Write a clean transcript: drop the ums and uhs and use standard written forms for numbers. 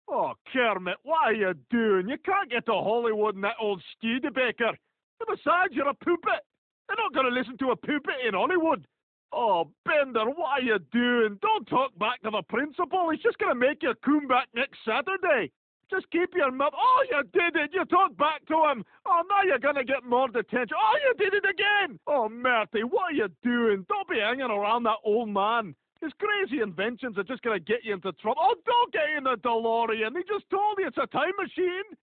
Oh, Kermit, what are you doing? You can't get to Hollywood in that old Studebaker. And besides, you're a poopet. They're not going to listen to a poopet in Hollywood. Oh, Bender, what are you doing? Don't talk back to the principal. He's just going to make you come back next Saturday. Just keep your mouth. Oh, you did it. You talked back to him. Oh, now you're going to get more detention. Oh, you did it again. Oh, Marty, what are you doing? Don't be hanging around that old man. His crazy inventions are just going to get you into trouble. Oh, don't get in the DeLorean. He just told you it's a time machine.